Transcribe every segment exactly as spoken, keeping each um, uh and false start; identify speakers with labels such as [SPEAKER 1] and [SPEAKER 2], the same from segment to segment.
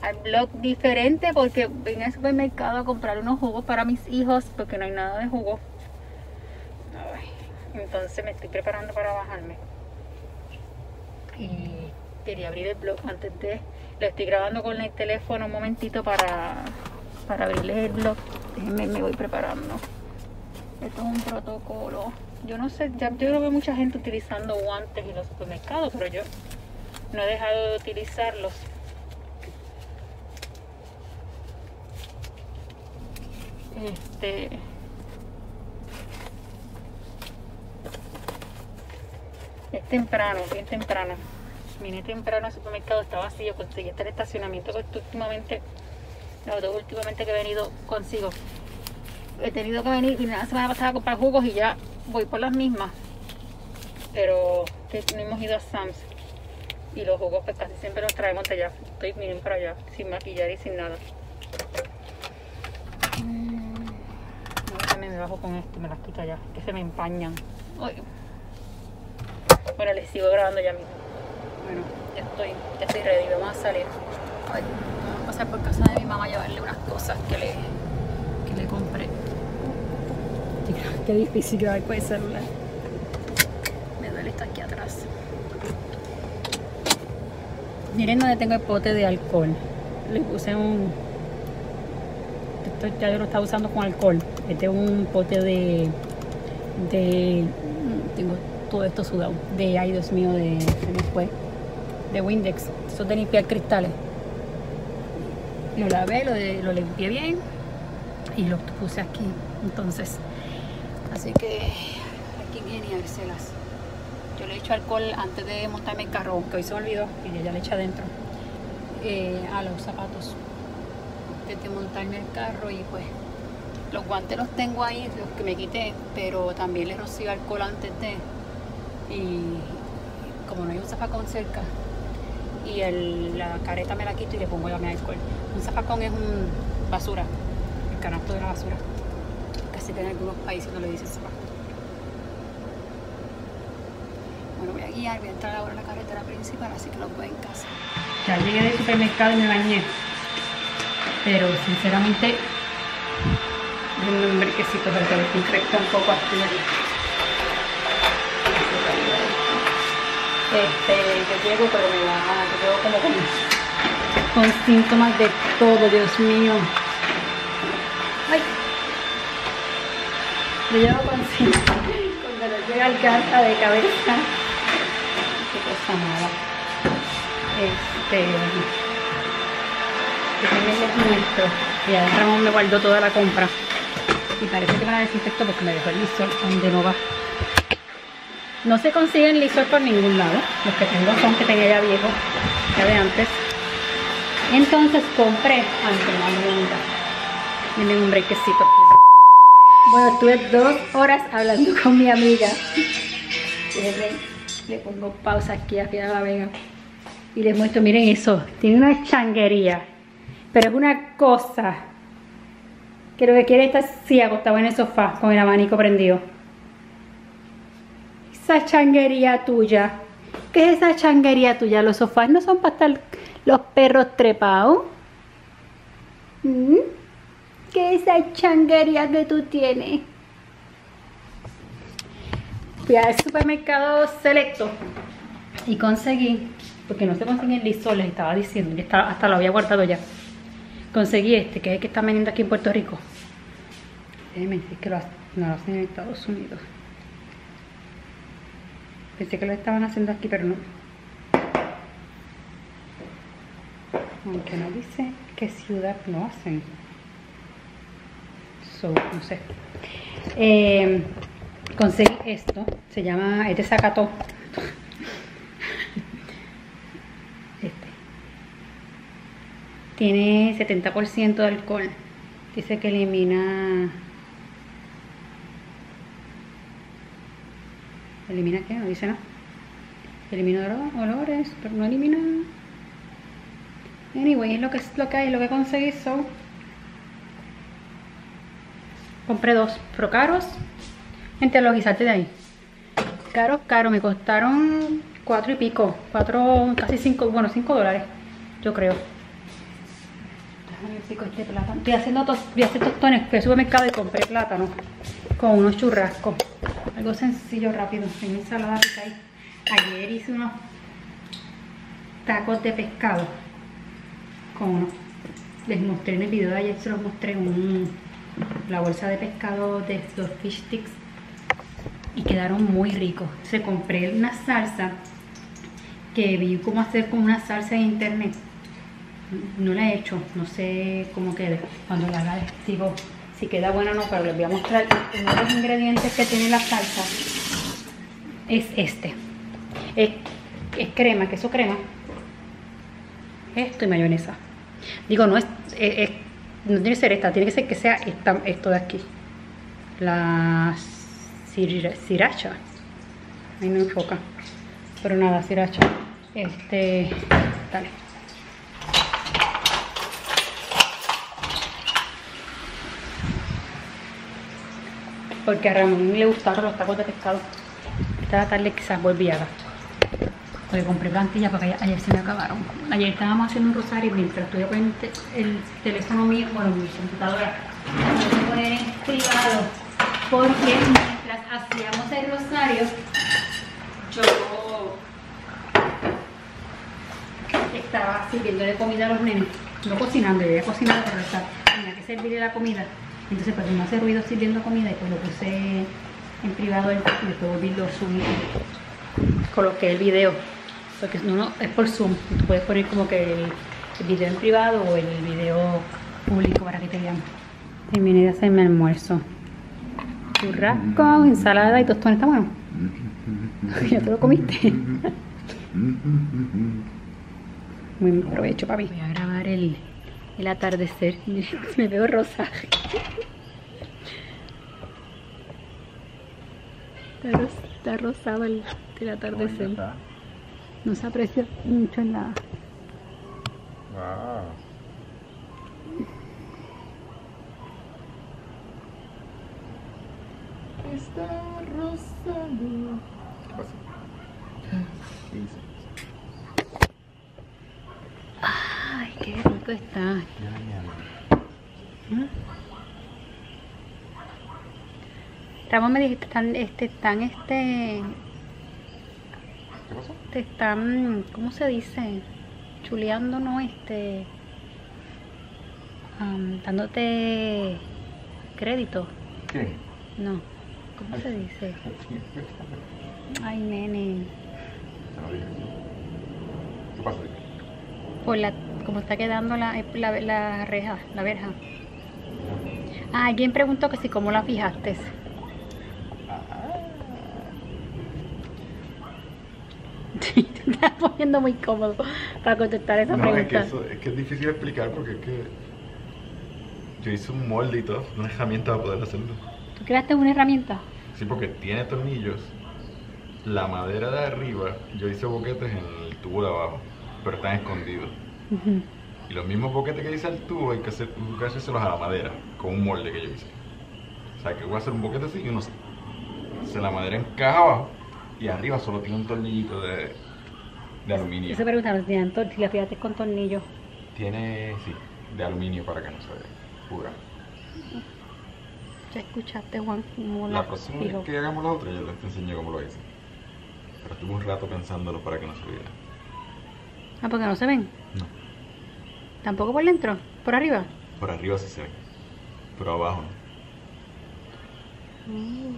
[SPEAKER 1] al blog diferente porque vine al supermercado a comprar unos jugos para mis hijos porque no hay nada de jugo. Ay, entonces me estoy preparando para bajarme y quería abrir el blog antes de... Lo estoy grabando con el teléfono un momentito para, para abrirles el blog. Déjenme, me voy preparando. Esto es un protocolo. Yo no sé, ya, yo creo que mucha gente utilizando guantes en los supermercados, pero yo no he dejado de utilizarlos. Este... Es temprano, bien temprano. Vine temprano al supermercado, está vacío, conseguí este estacionamiento que últimamente, los dos últimamente que he venido consigo. He tenido que venir, vine la semana pasada a comprar jugos y ya voy por las mismas. Pero que no hemos ido a Sam's. Y los jugos pues casi siempre los traemos de allá. Estoy, miren para allá, sin maquillar y sin nada. Me bajo con esto, me las quito ya, que se me empañan. Uy. Bueno, les sigo grabando ya mismo. Bueno, ya estoy, ya estoy ready, vamos a salir. Ay, vamos a pasar por casa de mi mamá a llevarle unas cosas que le, que le compré. Qué difícil grabar con el celular. Me duele esto aquí atrás. Miren donde tengo el pote de alcohol. Le puse un... Esto ya yo lo estaba usando con alcohol. Este es un pote de... de... Tengo todo esto sudado. De, ay Dios mío, de... se me fue. De Windex. Eso de limpiar cristales. Lo lavé, lo, de, lo limpié bien. Y lo puse aquí. Entonces... Así que... hay que ingeniárselas. Yo le he hecho alcohol antes de montarme el carro, que hoy se me olvidó. Y ya le eché adentro. Eh, a los zapatos. De montarme el carro y pues los guantes los tengo ahí, los que me quité, pero también les rocío alcohol antes de, y como no hay un zafacón cerca y el, la careta me la quito y le pongo ya mi alcohol. Un zafacón es un basura, el canasto de la basura, casi que en algunos países no le dicen zafacón. Bueno, voy a guiar, voy a entrar ahora a la carretera principal, así que los voy en casa. Ya llegué del supermercado y me bañé. Pero sinceramente, denme un brequecito para que me crezca un poco aquí. Este, yo llego, pero me da, yo llego como con, con síntomas de todo, Dios mío. Ay, yo llego con síntomas, cuando nos llega el garra de cabeza. Qué cosa mala. Este... y ahora Ramón me guardó toda la compra y parece que me la desinfectó porque me dejó el Lysol donde no va. No se consiguen Lysol por ningún lado, los que tengo son que tenía ya viejo, ya de antes. Entonces compré ante la miren un brequecito. Bueno, estuve dos horas hablando con mi amiga. Le pongo pausa aquí a Fiera La Vega y les muestro, miren eso, tiene una changuería. Pero es una cosa que lo que quiere estar así acostado en el sofá con el abanico prendido. Esa changuería tuya. ¿Qué es esa changuería tuya? Los sofás no son para estar los perros trepados. ¿Mm? ¿Qué es esa changuería que tú tienes? Fui al supermercado Selecto y conseguí, porque no se consiguen Lysol, les estaba diciendo, ya estaba, hasta lo había guardado ya. Conseguí este, que es el que están vendiendo aquí en Puerto Rico. Déjenme decir que lo hacen, no lo hacen en Estados Unidos. Pensé que lo estaban haciendo aquí, pero no. Aunque no dice qué ciudad lo hacen. So, no sé. Eh, conseguí esto. Se llama, este Zacató. Tiene setenta por ciento de alcohol. Dice que elimina... ¿Elimina qué? No dice nada. Elimina olores, pero no elimina... Anyway, es lo que, es lo que hay, lo que conseguí. So, compré dos, pero caros. Entre los guisantes de ahí. Caros, caros. Me costaron cuatro y pico. Cuatro, casi cinco, bueno, cinco dólares. Yo creo. Déjame ver si con este plátano. Estoy haciendo tos, voy a hacer tostones. Fui al supermercado y compré plátano con unos churrascos. Algo sencillo, rápido. En ensalada rica ahí. Ayer hice unos tacos de pescado con unos. Les mostré en el video de ayer, se los mostré un, la bolsa de pescado de los fish sticks y quedaron muy ricos. Se compré una salsa que vi cómo hacer con una salsa en internet. No la he hecho, no sé cómo quede. Cuando la haga les digo si queda buena o no, pero les voy a mostrar. Uno de los ingredientes que tiene la salsa es este. Es, es crema, queso crema. Esto y mayonesa. Digo, no es, es, es no tiene que ser esta, tiene que ser que sea esta, esto de aquí. La sriracha. A mí me enfoca. Pero nada, sriracha. Este, dale. Porque a Ramón le gustaron los tacos de pescado. Esta tarde quizás volví a gastar. Porque compré plantillas porque ayer, ayer se me acabaron. Ayer estábamos haciendo un rosario mientras estuve poniendo el teléfono mío, bueno, mi computadora. Lo voy a poner en privado. Porque mientras hacíamos el rosario, yo estaba sirviendo de comida a los nenes. No cocinando, yo había cocinado para rezar. Tenía que servirle la comida. Entonces, pues no hace ruido sirviendo comida y pues lo puse en privado y después volví lo subí. Coloqué el video. Porque no, no, es por Zoom. Tú puedes poner como que el, el video en privado o el video público para que te vean. Terminé de hacer mi almuerzo. Churrasco, ensalada y tostones. ¿Está bueno? ¿Ya te lo comiste? Muy buen provecho, papi. Voy a grabar el, el atardecer. Me veo rosa. Está, ros, está rosado el, el atardecer. No se aprecia mucho en la...
[SPEAKER 2] Wow. Está rosado. ¿Qué pasa? ¿Qué hice?
[SPEAKER 1] Ay, qué rico está. ¿Mm? Ramón me dijiste, están, este, están, este...
[SPEAKER 2] ¿Qué pasó?
[SPEAKER 1] Te están, ¿cómo se dice? Chuleando, ¿no? Este... Um, dándote crédito.
[SPEAKER 2] ¿Qué?
[SPEAKER 1] No, ¿cómo se dice? Ay, nene.
[SPEAKER 2] Se lo dije. ¿Qué pasa?
[SPEAKER 1] Por la, como está quedando la, la, la reja, la verja. Ah, alguien preguntó que si cómo la fijaste. Te estás poniendo muy cómodo para contestar esa
[SPEAKER 2] no,
[SPEAKER 1] pregunta.
[SPEAKER 2] Es que, eso, es que es difícil explicar porque es que yo hice un molde y todo, una herramienta para poder hacerlo.
[SPEAKER 1] ¿Tú creaste una herramienta?
[SPEAKER 2] Sí, porque tiene tornillos. La madera de arriba, yo hice boquetes en el tubo de abajo, pero están escondidos. Uh-huh. Y los mismos boquetes que hice al tubo hay que, hacer, hay que hacérselos a la madera, con un molde que yo hice. O sea, que voy a hacer un boquete así y uno se, se la madera encaja abajo y arriba solo tiene un tornillito de, de aluminio.
[SPEAKER 1] Esa pregunta no tiene si la fijaste con tornillos.
[SPEAKER 2] Tiene, sí, de aluminio para que no se pudra.
[SPEAKER 1] Ya escuchaste, Juan, cómo
[SPEAKER 2] la, la próxima vez que hagamos la otra yo les enseño cómo lo hice. Pero estuve un rato pensándolo para que no se viera.
[SPEAKER 1] Ah, ¿porque no se ven?
[SPEAKER 2] No.
[SPEAKER 1] ¿Tampoco por dentro? ¿Por arriba?
[SPEAKER 2] Por arriba sí se ven, pero abajo no.
[SPEAKER 1] Mm.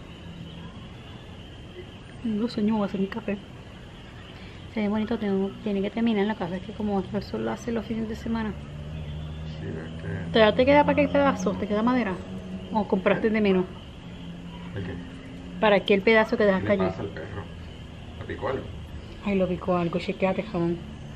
[SPEAKER 1] No sueño, voy a hacer mi café. Se ve bonito, tengo, tiene que terminar la casa. Es que como eso lo hace los fines de semana.
[SPEAKER 2] Sí, es que...
[SPEAKER 1] ¿Todavía te queda para qué pedazo? ¿Te queda madera? ¿O compraste de menos?
[SPEAKER 2] ¿De qué?
[SPEAKER 1] ¿Para qué el pedazo que dejaste
[SPEAKER 2] ¿Qué le
[SPEAKER 1] allí?
[SPEAKER 2] pasa al perro? ¿Le picó algo?
[SPEAKER 1] Ay, lo picó algo, chequeate, jamón.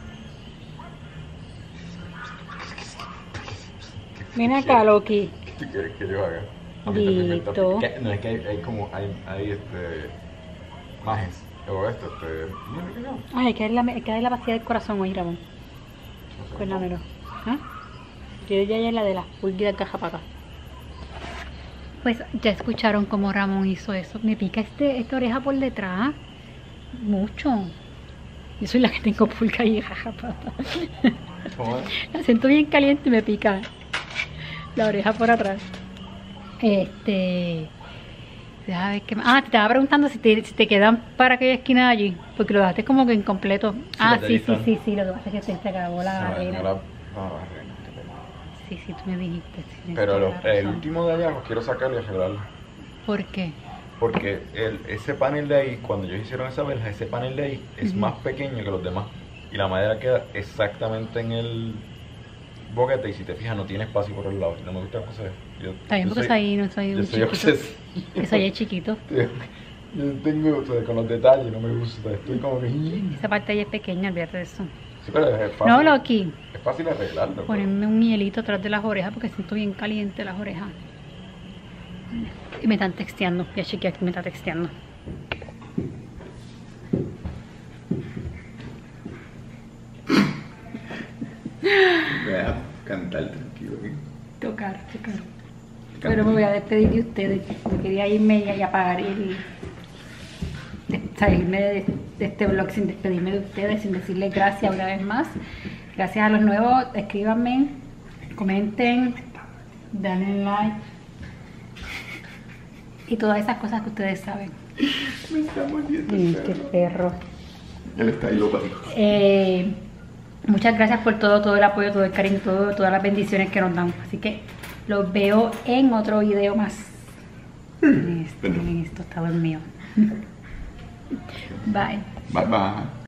[SPEAKER 1] Ven acá, Loki.
[SPEAKER 2] ¿Qué tú quieres que yo haga?
[SPEAKER 1] Listo.
[SPEAKER 2] No, es que hay, hay como, hay, hay este... majes. O esto, este... Mira que no.
[SPEAKER 1] Ay, hay que darle la, hay que darle la vacía del corazón hoy, Ramón.
[SPEAKER 2] No sé.
[SPEAKER 1] Cuéntamelo. ¿Ah? Yo ya ya la de las pulgas de caja para acá. Pues ya escucharon cómo Ramón hizo eso. Me pica este, esta oreja por detrás. Mucho. Yo soy la que tengo pulga y garrapata.
[SPEAKER 2] ¿Cómo es?
[SPEAKER 1] La siento bien caliente y me pica la oreja por atrás. Este... Déjame ver qué más. Ah, te estaba preguntando si te, si te quedan para aquella esquina de allí. Porque lo dejaste como que incompleto.
[SPEAKER 2] Sí,
[SPEAKER 1] ah,
[SPEAKER 2] las
[SPEAKER 1] sí,
[SPEAKER 2] de
[SPEAKER 1] sí, sí, sí. Lo que pasa es que se te acabó la
[SPEAKER 2] Se me
[SPEAKER 1] barrera.
[SPEAKER 2] dañó la- la barrera, qué pena.
[SPEAKER 1] Sí, sí, tú me dijiste. Sí, tienes
[SPEAKER 2] Pero
[SPEAKER 1] toda
[SPEAKER 2] lo-
[SPEAKER 1] la
[SPEAKER 2] el
[SPEAKER 1] razón.
[SPEAKER 2] último de allá los quiero sacar y arreglarlo.
[SPEAKER 1] ¿Por qué?
[SPEAKER 2] Porque el, ese panel de ahí, cuando ellos hicieron esa verja, ese panel de ahí es
[SPEAKER 1] Ujú.
[SPEAKER 2] más pequeño que los demás. Y la madera queda exactamente en el boquete. Y si te fijas, no tiene espacio por el lado. Y no me gusta cómo se ve. Yo,
[SPEAKER 1] También
[SPEAKER 2] yo
[SPEAKER 1] porque
[SPEAKER 2] soy-
[SPEAKER 1] ahí no soy
[SPEAKER 2] yo
[SPEAKER 1] un
[SPEAKER 2] soy
[SPEAKER 1] chiquito.
[SPEAKER 2] obsesivo.
[SPEAKER 1] Eso ahí es chiquito.
[SPEAKER 2] Yo tengo, o sea, con los detalles, no me gusta. Estoy como que. Sí,
[SPEAKER 1] Esa parte ahí es pequeña, olvídate de eso.
[SPEAKER 2] pero es fácil.
[SPEAKER 1] No, Loki.
[SPEAKER 2] Es fácil arreglarlo. pero-
[SPEAKER 1] Ponerme un hielito atrás de las orejas porque siento bien caliente las orejas. Y me están texteando. Ya chequeé que me está texteando.
[SPEAKER 2] Deja cantar tranquilo. ¿eh?
[SPEAKER 1] Tocar, tocar. Pero me voy a despedir de ustedes. Yo quería irme y apagar el... de- salirme de, de este vlog sin despedirme de ustedes, sin decirles gracias una vez más. Gracias a los nuevos, escríbanme, comenten, denle like y todas esas cosas que ustedes saben.
[SPEAKER 2] Me está muriendo
[SPEAKER 1] Y
[SPEAKER 2] el
[SPEAKER 1] qué
[SPEAKER 2] perro.
[SPEAKER 1] perro.
[SPEAKER 2] Él está ahí loco.
[SPEAKER 1] Eh, muchas gracias por todo, todo el apoyo, todo el cariño, todo, todas las bendiciones que nos dan. Así que los veo en otro video más. Miren esto, miren esto, está dormido. Bye.
[SPEAKER 2] Bye bye.